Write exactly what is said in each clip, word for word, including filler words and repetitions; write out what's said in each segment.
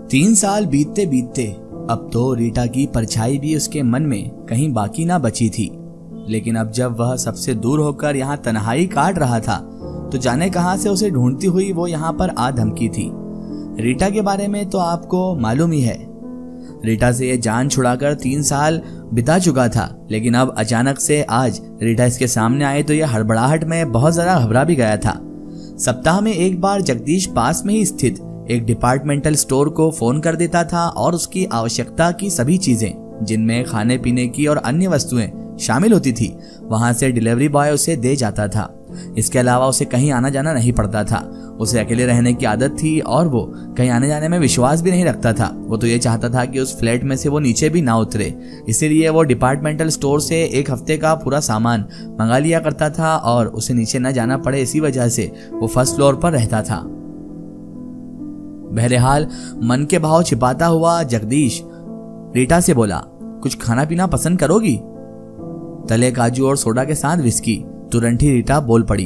तीन साल बीतते बीतते अब तो रीटा की परछाई भी उसके मन में कहीं बाकी ना बची थी। लेकिन अब जब वह सबसे दूर होकर यहाँ तन्हाई काट रहा था तो जाने कहां से उसे ढूंढती हुई वो यहाँ पर आ धमकी थी। रीटा के बारे में तो आपको मालूम ही है। रीटा से ये जान छुड़ाकर तीन साल बिता चुका था, लेकिन अब अचानक से आज रीटा इसके सामने आए तो यह हड़बड़ाहट में बहुत ज्यादा घबरा भी गया था। सप्ताह में एक बार जगदीश पास में ही स्थित एक डिपार्टमेंटल स्टोर को फोन कर देता था और उसकी आवश्यकता की सभी चीजें, जिनमें खाने पीने की और अन्य वस्तुएं शामिल होती थी, वहां से डिलीवरी बॉय उसे दे जाता था। इसके अलावा उसे कहीं आना जाना नहीं पड़ता था। उसे अकेले रहने की आदत थी और वो कहीं आने जाने में विश्वास भी नहीं रखता था। वो तो ये चाहता था कि उस फ्लैट में से वो नीचे भी ना उतरे। इसीलिए वो डिपार्टमेंटल स्टोर से एक हफ्ते का पूरा सामान मंगा लिया करता था और उसे नीचे न जाना पड़े, इसी वजह से वो फर्स्ट फ्लोर पर रहता था। बहरहाल मन के भाव छिपाता हुआ जगदीश रीटा से बोला, कुछ खाना पीना पसंद करोगी? तले काजू और सोडा के साथ विस्की। तुरंत ही रीटा बोल पड़ी।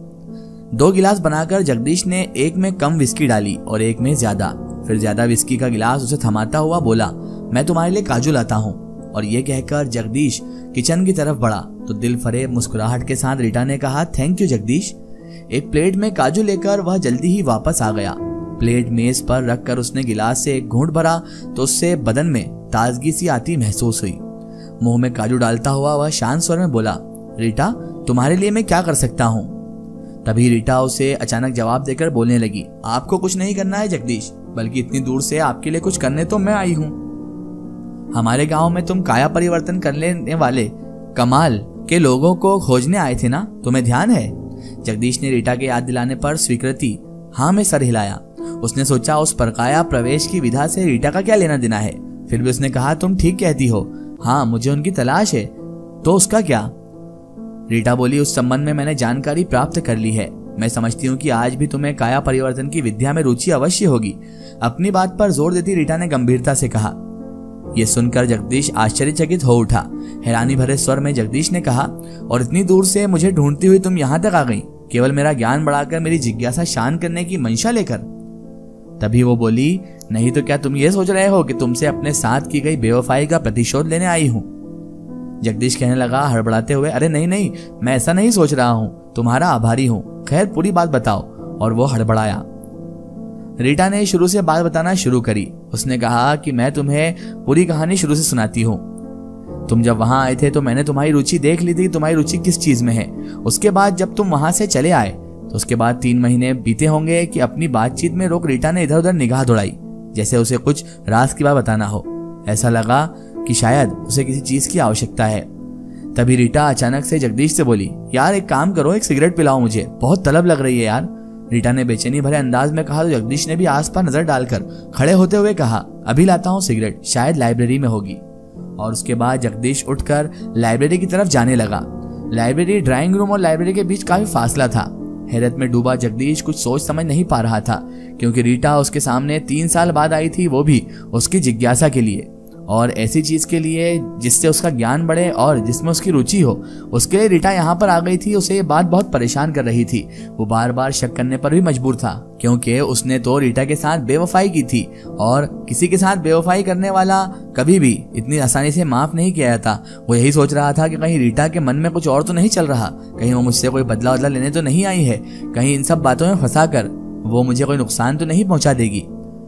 दो गिलास बनाकर जगदीश ने एक में कम विस्की डाली और एक में ज्यादा। फिर ज्यादा विस्की का गिलास उसे थमाता हुआ बोला, मैं तुम्हारे लिए काजू लाता हूँ। और ये कहकर जगदीश किचन की तरफ बढ़ा तो दिल फरेब मुस्कुराहट के साथ रीटा ने कहा, थैंक यू जगदीश। एक प्लेट में काजू लेकर वह जल्दी ही वापस आ गया। प्लेट मेज पर रखकर उसने गिलास से एक घूंट भरा तो उससे बदन में ताजगी सी आती महसूस हुई। मुंह में काजू डालता हुआ वह शांत स्वर में बोला, रीटा तुम्हारे लिए मैं क्या कर सकता हूँ? तभी रीटा उसे अचानक जवाब देकर बोलने लगी, आपको कुछ नहीं करना है जगदीश, बल्कि इतनी दूर से आपके लिए कुछ करने तो मैं आई हूँ। हमारे गांव में तुम काया परिवर्तन कर लेने वाले कमाल के लोगों को खोजने आए थे ना, तुम्हें ध्यान है? जगदीश ने रीटा के याद दिलाने पर स्वीकृति हाँ में सर हिलाया। उसने सोचा उस परकाया प्रवेश की विधा से रीटा का क्या लेना देना है। फिर भी उसने कहा, तुम ठीक कहती हो, हाँ मुझे उनकी तलाश है। तो उसका क्या? रीटा बोली, उस संबंध में मैंने जानकारी प्राप्त कर ली है। मैं समझती हूँ कि आज भी तुम्हें काया परिवर्तन की विद्या में रुचि अवश्य होगी। अपनी बात पर जोर देती रीटा ने गंभीरता से कहा। यह सुनकर जगदीश आश्चर्यचकित हो उठा। हैरानी भरे स्वर में जगदीश ने कहा, और इतनी दूर से मुझे ढूंढती हुई तुम यहाँ तक आ गई, केवल मेरा ज्ञान बढ़ाकर मेरी जिज्ञासा शांत करने की मंशा लेकर? तभी वो बोली, नहीं तो क्या तुम ये सोच रहे हो कि तुमसे अपने साथ की गई बेवफाई का प्रतिशोध लेने आई हूँ? जगदीश कहने लगा हड़बड़ाते हुए, अरे नहीं नहीं, मैं ऐसा नहीं सोच रहा हूँ, तुम्हारा आभारी हूँ। खैर पूरी बात बताओ। और वो हड़बड़ाया। रीटा ने शुरू से बात बताना शुरू करी। उसने कहा कि मैं तुम्हें पूरी कहानी शुरू से सुनाती हूँ। तुम जब वहां आए थे तो मैंने तुम्हारी रुचि देख ली थी, तुम्हारी रुचि किस चीज में है। उसके बाद जब तुम वहां से चले आए तो उसके बाद तीन महीने बीते होंगे कि अपनी बातचीत में रोक रीटा ने इधर उधर निगाह दौड़ाई, जैसे उसे कुछ राज की बात बताना हो। ऐसा लगा कि शायद उसे किसी चीज की आवश्यकता है। तभी रीटा अचानक से जगदीश से बोली, यार एक काम करो, एक सिगरेट पिलाओ, मुझे बहुत तलब लग रही है यार। रीटा ने बेचैनी भरे अंदाज में कहा तो जगदीश ने भी आसपास नजर डालकर खड़े होते हुए कहा, अभी लाता हूँ सिगरेट, शायद लाइब्रेरी में होगी। और उसके बाद जगदीश उठकर लाइब्रेरी की तरफ जाने लगा। लाइब्रेरी, ड्राइंग रूम और लाइब्रेरी के बीच काफी फासला था। हैरत में डूबा जगदीश कुछ सोच समझ नहीं पा रहा था, क्योंकि रीटा उसके सामने तीन साल बाद आई थी, वो भी उसकी जिज्ञासा के लिए, और ऐसी चीज के लिए जिससे उसका ज्ञान बढ़े और जिसमें उसकी रुचि हो। उसके लिए रीटा यहाँ पर आ गई थी। उसे ये बात बहुत परेशान कर रही थी। वो बार बार शक करने पर भी मजबूर था, क्योंकि उसने तो रीटा के साथ बेवफाई की थी, और किसी के साथ बेवफाई करने वाला कभी भी इतनी आसानी से माफ नहीं किया जाता। वो यही सोच रहा था कि कहीं रीटा के मन में कुछ और तो नहीं चल रहा, कहीं वो मुझसे कोई बदला बदला लेने तो नहीं आई है, कहीं इन सब बातों में फंसा कर वो मुझे कोई नुकसान तो नहीं पहुंचा देगी।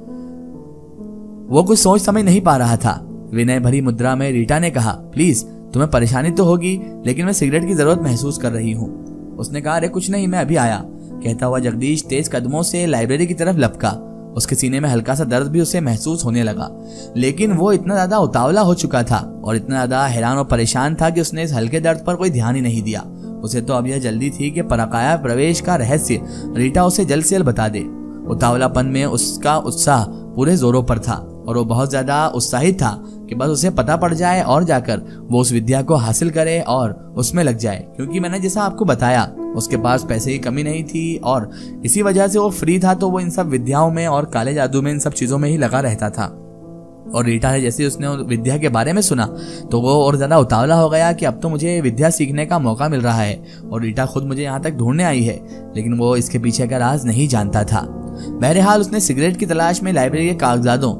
वो कुछ सोच समझ नहीं पा रहा था। विनय भरी मुद्रा में रीटा ने कहा, प्लीज तुम्हें परेशानी तो होगी, लेकिन मैं सिगरेट की जरूरत महसूस कर रही हूँ। उसने कहा, अरे कुछ नहीं, मैं अभी आया। कहता हुआ जगदीश तेज कदमों से लाइब्रेरी की तरफ लपका। उसके सीने में हल्का सा दर्द भी उसे महसूस होने लगा, लेकिन वो इतना ज्यादा उतावला हो चुका था और इतना ज्यादा हैरान और परेशान था कि उसने इस हल्के दर्द पर कोई ध्यान ही नहीं दिया। उसे तो अब यह जल्दी थी कि परकाया प्रवेश का रहस्य रीटा उसे जल्द से जल्द बता दे। उतावलापन में उसका उत्साह पूरे जोरों पर था और वो बहुत ज्यादा उत्साहित था कि बस उसे पता पड़ जाए और जाकर वो उस विद्या को हासिल करे और उसमें लग जाए। क्योंकि मैंने जैसा आपको बताया, उसके पास पैसे की कमी नहीं थी और इसी वजह से वो फ्री था, तो वो इन सब विद्याओं में और काले जादू में, इन सब चीजों में ही लगा रहता था। और रीटा ने जैसे उसने विद्या के बारे में सुना तो वो और ज्यादा उतावला हो गया कि अब तो मुझे विद्या सीखने का मौका मिल रहा है और रीटा खुद मुझे यहाँ तक ढूंढने आई है, लेकिन वो इसके पीछे का राज नहीं जानता था। बहरहाल उसने सिगरेट की तलाश में लाइब्रेरी के कागजातों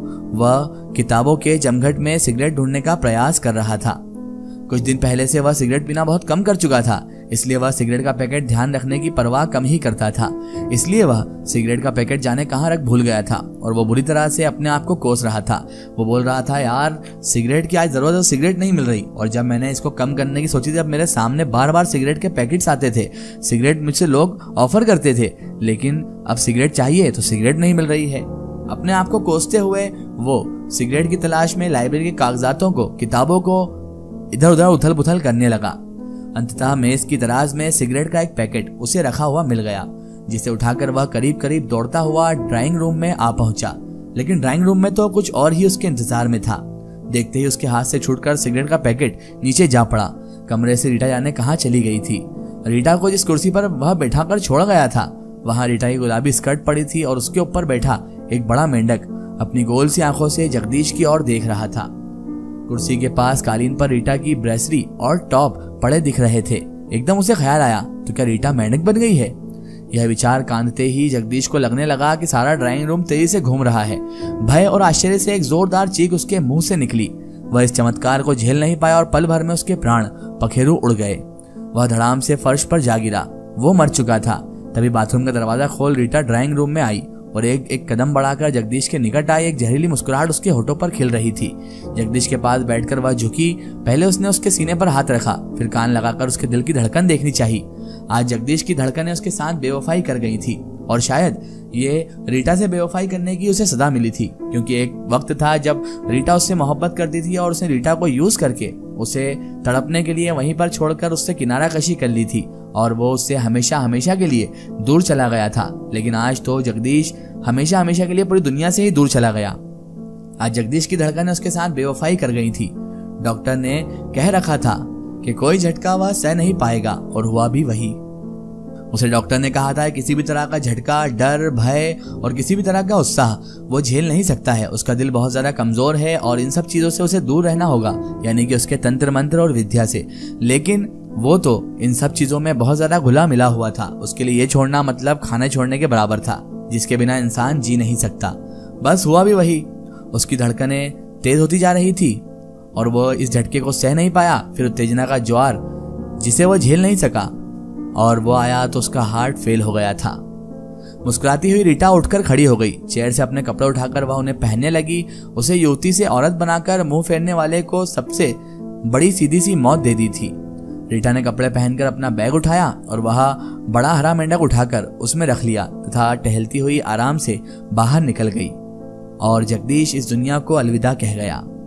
व किताबों के जमघट में सिगरेट ढूंढने का प्रयास कर रहा था। कुछ दिन पहले से वह सिगरेट पीना बहुत कम कर चुका था, इसलिए वह सिगरेट का पैकेट ध्यान रखने की परवाह कम ही करता था। इसलिए वह सिगरेट का पैकेट जाने कहाँ रख भूल गया था और वो बुरी तरह से अपने आप को कोस रहा था। वो बोल रहा था, यार सिगरेट की आज जरूरत है, सिगरेट नहीं मिल रही। और जब मैंने इसको कम करने की सोची थी, जब मेरे सामने बार बार सिगरेट के पैकेट्स आते थे, सिगरेट मुझसे लोग ऑफर करते थे, लेकिन अब सिगरेट चाहिए तो सिगरेट नहीं मिल रही है। अपने आप को कोसते हुए वो सिगरेट की तलाश में लाइब्रेरी के कागजातों को, किताबों को इधर उधर उथल पुथल करने लगा। अंततः मेज की दराज में सिगरेट का एक पैकेट उसे रखा हुआ मिल गया, जिसे उठाकर वह करीब करीब दौड़ता हुआ ड्राइंग रूम में आ पहुंचा। लेकिन ड्राइंग रूम में तो कुछ और ही उसके इंतजार में था। देखते ही उसके हाथ से छूटकर सिगरेट का पैकेट नीचे जा पड़ा। कमरे से रीटा जाने कहाँ चली गई थी। रीटा को जिस कुर्सी पर वह बैठाकर छोड़ गया था, वहां रीटा की गुलाबी स्कर्ट पड़ी थी और उसके ऊपर बैठा एक बड़ा मेंढक अपनी गोल सी आंखों से जगदीश की ओर देख रहा था। कुर्सी के पास कालीन पर रीटा की ब्रेसरी और टॉप पड़े दिख रहे थे। एकदम उसे ख्याल आया, तो क्या रीटा मेंढक बन गई है? यह विचार कांदते ही जगदीश को लगने लगा कि सारा ड्राइंग रूम तेजी से घूम रहा है। भय और आश्चर्य से एक जोरदार चीख उसके मुंह से निकली। वह इस चमत्कार को झेल नहीं पाया और पल भर में उसके प्राण पखेरु उड़ गए। वह धड़ाम से फर्श पर जा गिरा। वो मर चुका था। तभी बाथरूम का दरवाजा खोल रीटा ड्राइंग रूम में आई और एक एक कदम बढ़ाकर जगदीश के निकट आई। एक जहरीली मुस्कुराहट उसके होठों पर खिल रही थी। जगदीश के पास बैठकर वह झुकी। पहले उसने उसके सीने पर हाथ रखा, फिर कान लगाकर उसके दिल की धड़कन देखनी चाहिए। आज जगदीश की धड़कनें उसके साथ बेवफाई कर गई थी और शायद ये रीटा से बेवफाई करने की उसे सजा मिली थी, क्योंकि एक वक्त था जब रीटा उससे मोहब्बत करती थी और उसने रीटा को यूज करके उसे तड़पने के लिए वहीं पर छोड़कर उससे किनारा कशी कर ली थी और वो उससे हमेशा हमेशा के लिए दूर चला गया था। लेकिन आज तो जगदीश हमेशा हमेशा के लिए पूरी दुनिया से ही दूर चला गया। आज जगदीश की धड़कनें उसके साथ बेवफाई कर गई थी। डॉक्टर ने कह रखा था कि कोई झटका वह सह नहीं पाएगा और हुआ भी वही। उसे डॉक्टर ने कहा था किसी भी तरह का झटका, डर, भय और किसी भी तरह का उत्साह वो झेल नहीं सकता है। उसका दिल बहुत ज्यादा कमजोर है और इन सब चीजों से उसे दूर रहना होगा, यानी कि उसके तंत्र मंत्र और विद्या से। लेकिन वो तो इन सब चीजों में बहुत ज्यादा घुला मिला हुआ था। उसके लिए ये छोड़ना मतलब खाने छोड़ने के बराबर था, जिसके बिना इंसान जी नहीं सकता। बस हुआ भी वही। उसकी धड़कनें तेज होती जा रही थी और वो इस झटके को सह नहीं पाया। फिर उत्तेजना का ज्वार जिसे वो झेल नहीं सका और वो आया तो उसका हार्ट फेल हो गया था। मुस्कुराती हुई रीटा उठकर खड़ी हो गई। चेयर से अपने कपड़े उठाकर वह उन्हें पहनने लगी। उसे युवती से औरत बनाकर मुंह फेरने वाले को सबसे बड़ी सीधी सी मौत दे दी थी। रीटा ने कपड़े पहनकर अपना बैग उठाया और वह बड़ा हरा मेंढक उठाकर उसमें रख लिया तथा टहलती हुई आराम से बाहर निकल गई और जगदीश इस दुनिया को अलविदा कह गया।